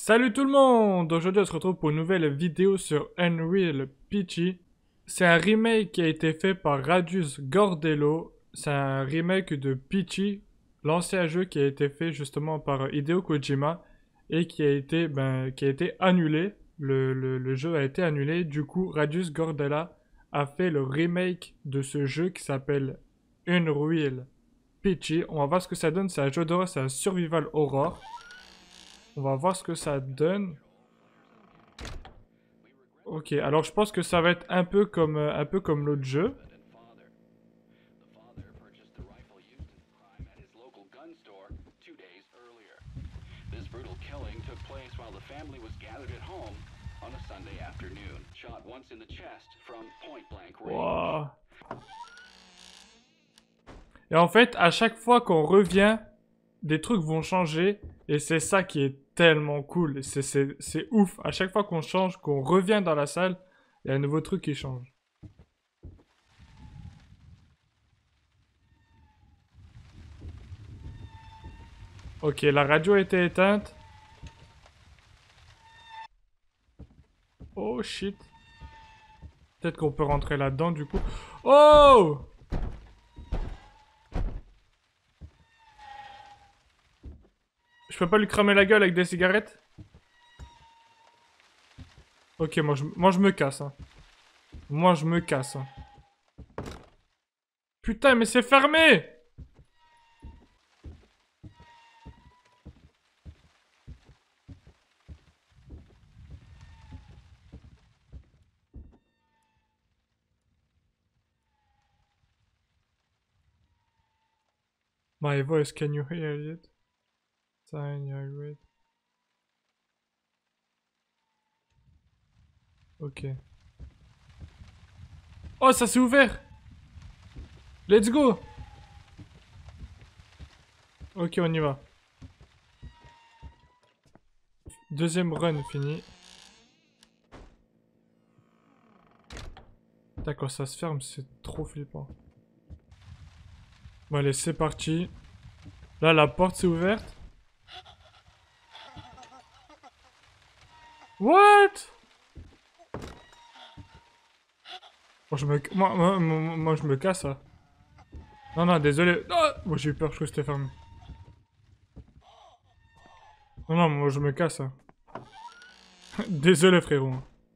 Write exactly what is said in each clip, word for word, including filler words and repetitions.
Salut tout le monde! Aujourd'hui on se retrouve pour une nouvelle vidéo sur Unreal Peachy. C'est un remake qui a été fait par Radius Gordello. C'est un remake de Peachy, l'ancien jeu qui a été fait justement par Hideo Kojima et qui a été, ben, qui a été annulé. Le, le, le jeu a été annulé. Du coup, Radius Gordella a fait le remake de ce jeu qui s'appelle Unreal Peachy. On va voir ce que ça donne. C'est un jeu d'horreur, c'est un survival horror. On va voir ce que ça donne. Ok, alors je pense que ça va être un peu comme, euh, un peu comme l'autre jeu. Wow. Et en fait, à chaque fois qu'on revient, des trucs vont changer. Et c'est ça qui est tellement cool. C'est ouf. À chaque fois qu'on change, qu'on revient dans la salle, il y a un nouveau truc qui change. Ok, la radio a été éteinte. Oh shit. Peut-être qu'on peut rentrer là-dedans du coup. Oh! Je peux pas lui cramer la gueule avec des cigarettes? Ok, moi je, moi je me casse. Hein. Moi je me casse. Hein. Putain, mais c'est fermé! My voice, can you hear it? Sign your read. Ok. Oh, ça s'est ouvert! Let's go! Ok, on y va. Deuxième run fini. D'accord, ça se ferme, c'est trop flippant. Bon allez, c'est parti. Là, la porte s'est ouverte. What? Moi, je me, moi, moi, moi, moi, je me casse, là. Non, non, désolé. Oh, moi, j'ai eu peur, je crois que c'était fermé. Non, non, moi, je me casse. Hein. Désolé, frérot.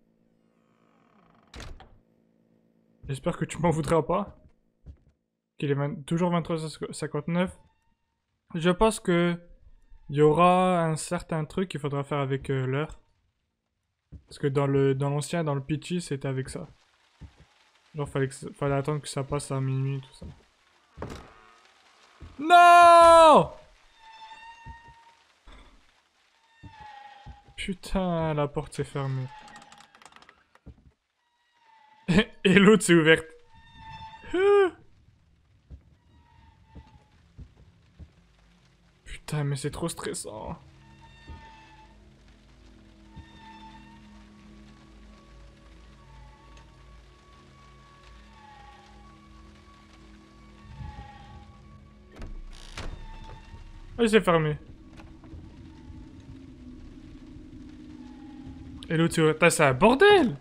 J'espère que tu m'en voudras pas. Qu'il est vingt... toujours vingt-trois heures cinquante-neuf. Je pense que il y aura un certain truc qu'il faudra faire avec euh, l'heure. Parce que dans le dans l'ancien, dans le Peachy, c'était avec ça. Genre, fallait, que, fallait attendre que ça passe à minuit, tout ça. Non! Putain, la porte s'est fermée. Et l'autre s'est ouverte. Putain, mais c'est trop stressant. Ah, il s'est fermé. Et l'autre s'est ouverte. C'est un bordel!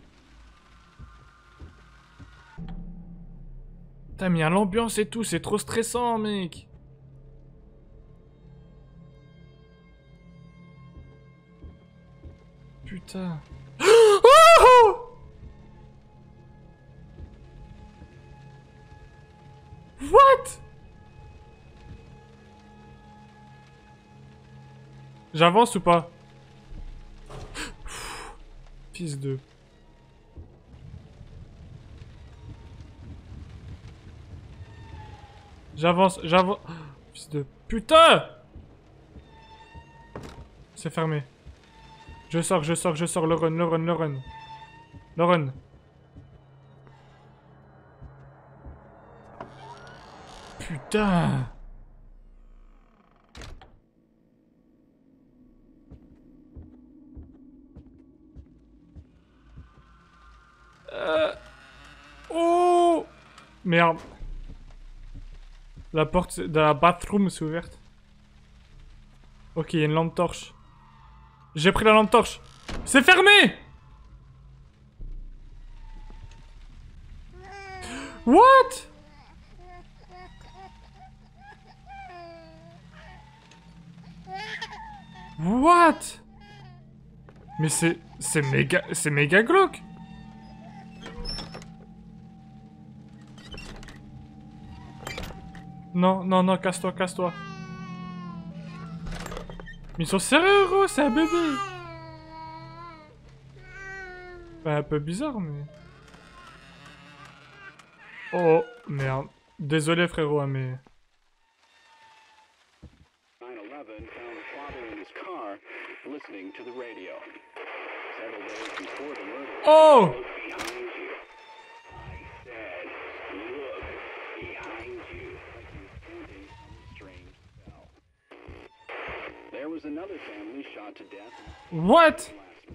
Putain, mais il y a l'ambiance et tout, c'est trop stressant, mec. Putain. Oh! What? J'avance ou pas? Fils de... J'avance, j'avance... Fils de... Putain! C'est fermé. Je sors, je sors, je sors, le run, le run, le run. Le run. Putain! Euh... Oh! Merde. La porte de la bathroom s'est ouverte. Ok, il y a une lampe torche. J'ai pris la lampe torche. C'est fermé! What? What? Mais c'est... C'est méga... C'est méga glauque. Non, non, non, casse-toi, casse-toi. Mais ils sont sérieux, gros, c'est un bébé. Bah, un peu bizarre, mais... Oh, merde. Désolé, frérot, mais... Oh! What?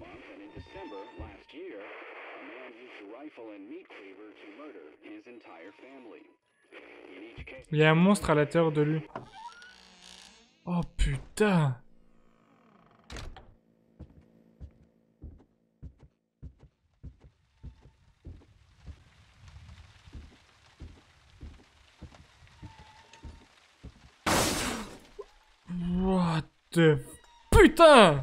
Il y a un monstre à l'intérieur de lui. Oh putain. What the... Putain!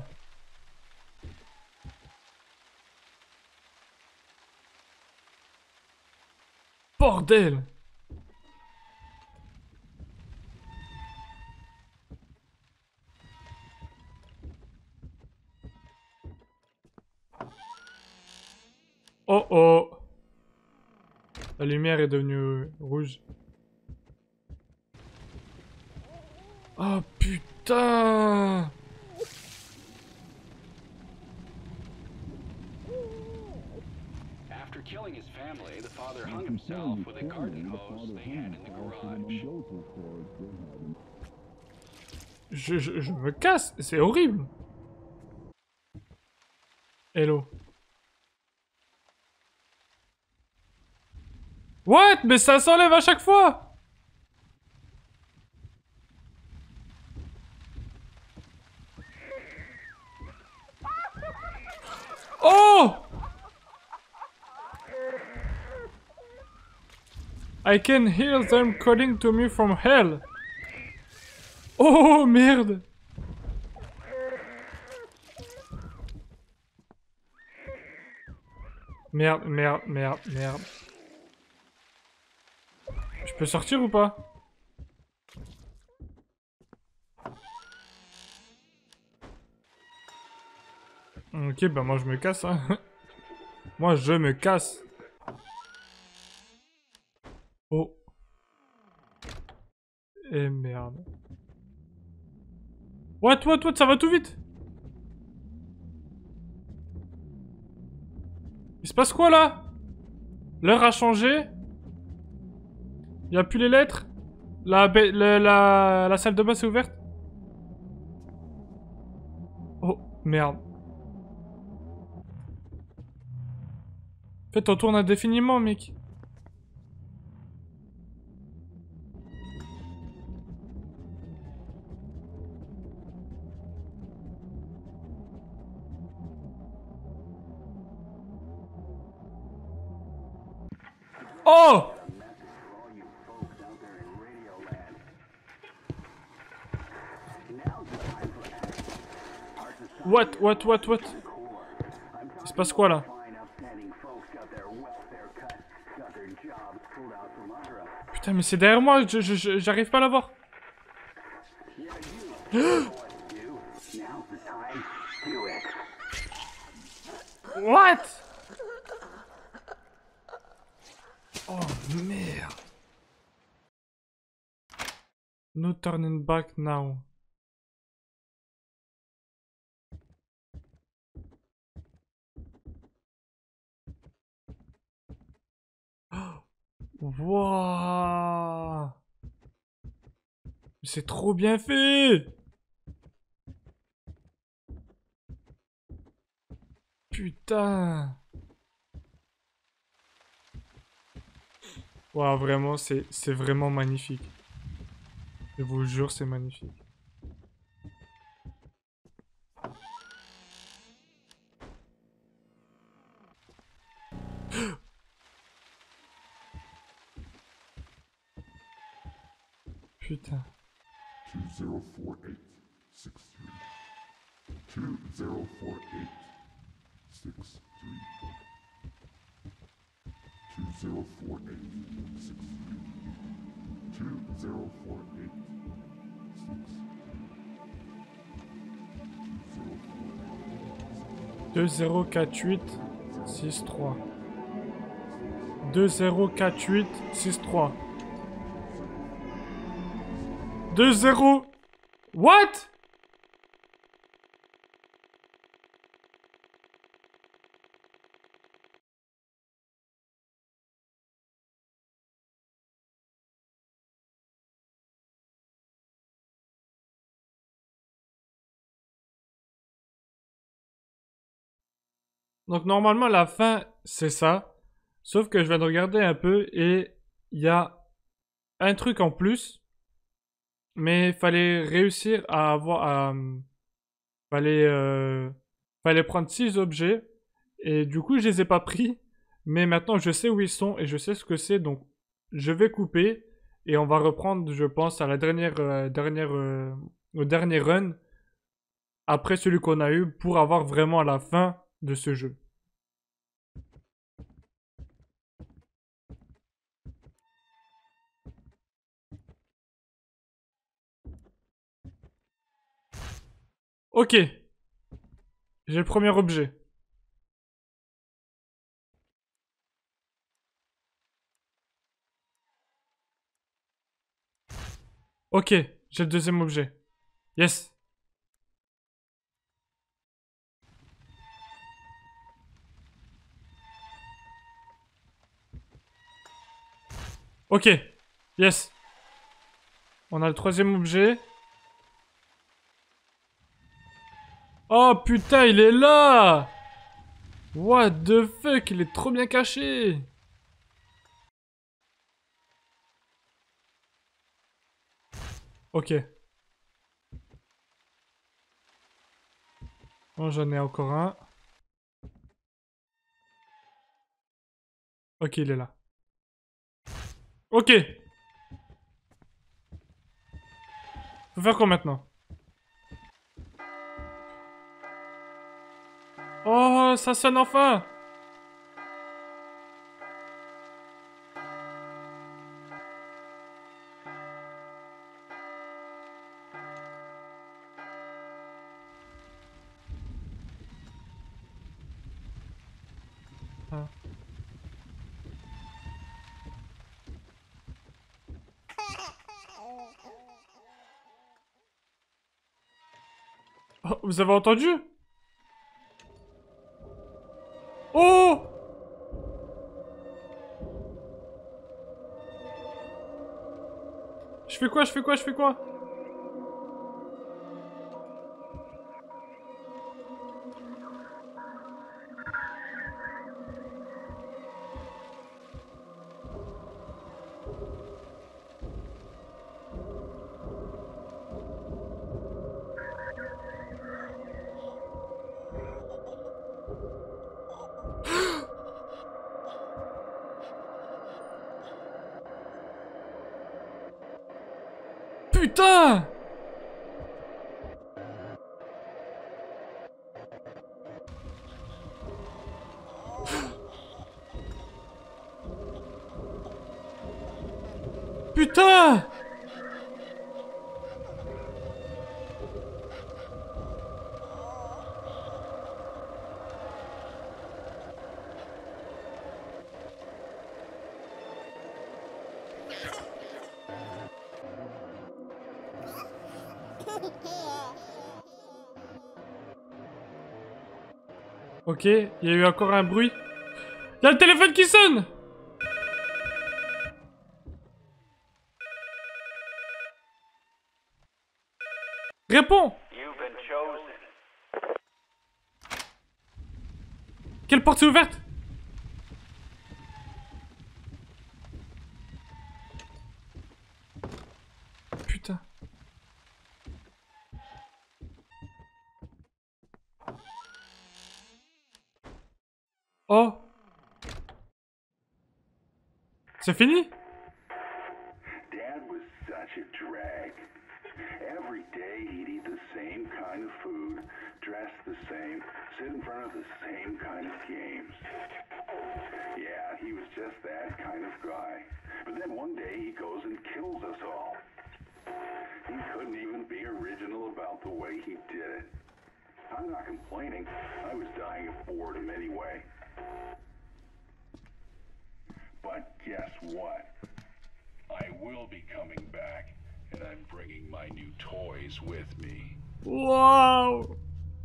Bordel! Oh oh! La lumière est devenue rouge. Oh putain! After killing his family, the father hung himself with a garden hose they had in the garage. Je, je, je me casse, c'est horrible. Hello. What? Mais ça s'enlève à chaque fois. Oh! I can hear them calling to me from hell. Oh merde! Merde, merde, merde, merde. Je peux sortir ou pas? Ok, bah moi je me casse, hein. Moi je me casse. Oh. Et merde. What, what, what, ça va tout vite. Il se passe quoi là? L'heure a changé. Il n'y a plus les lettres. La, la, la, la salle de bain est ouverte. Oh, merde. En fait, on tourne indéfiniment, mec. Oh! What, what, what, what? Il se passe quoi là? Putain, mais c'est derrière moi, je, je, j'arrive pas à la voir. What? Oh merde. No turning back now. Wouah. C'est trop bien fait. Putain. Waouh, vraiment, c'est c'est vraiment magnifique. Je vous jure, c'est magnifique. Putain. two zero four eight six three. two zero four eight six three. two zero four eight six three. two zero four eight six three. deux zéro quatre huit six trois. deux zéro quatre huit six trois. deux zéro. What? Donc normalement la fin c'est ça. Sauf que je viens de regarder un peu et il y a un truc en plus. Mais il fallait réussir à avoir... À, fallait, euh, fallait prendre six objets. Et du coup je les ai pas pris. Mais maintenant je sais où ils sont et je sais ce que c'est. Donc je vais couper. Et on va reprendre je pense à la dernière... Euh, dernière euh, au dernier run. Après celui qu'on a eu pour avoir vraiment la fin de ce jeu. Ok. J'ai le premier objet. Ok. J'ai le deuxième objet. Yes. Ok. Yes. On a le troisième objet. Oh putain, il est là! What the fuck, il est trop bien caché! Ok. Bon, j'en ai encore un. Ok, il est là. Ok! Faut faire quoi maintenant? Oh, ça sonne enfin! Ah. Oh, vous avez entendu? Oh! Je fais quoi? Je fais quoi? Je fais quoi? Putain! Putain! Ok, il y a eu encore un bruit. Il y a le téléphone qui sonne! Réponds! You've been chosen. Quelle porte est ouverte? Putain. Oh. C'est fini? Dad was such a drag. kind of food, dress the same, sit in front of the same kind of games. Yeah, he was just that kind of guy. But then one day he goes and kills us all. He couldn't even be original about the way he did it. I'm not complaining. I was dying of boredom anyway. But guess what? I will be coming back, and I'm bringing my new toys with me. Waouh!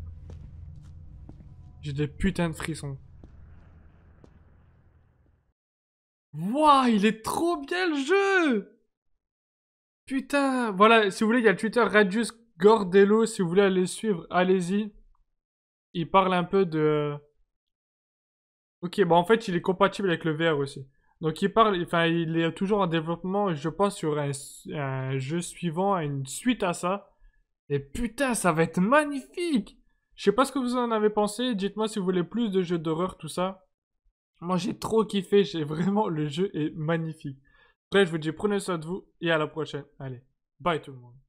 J'ai des putains de frissons. Waouh, il est trop bien le jeu! Putain, voilà, si vous voulez, il y a le Twitter Radius Gordello, si vous voulez aller suivre, allez-y. Il parle un peu de... Ok, bon en fait, il est compatible avec le V R aussi. Donc il parle, enfin, il est toujours en développement, je pense, sur un, un jeu suivant, une suite à ça. Et putain, ça va être magnifique! Je sais pas ce que vous en avez pensé, dites-moi si vous voulez plus de jeux d'horreur, tout ça. Moi, j'ai trop kiffé, j'ai vraiment, le jeu est magnifique. Après, je vous dis, prenez soin de vous, et à la prochaine. Allez, bye tout le monde.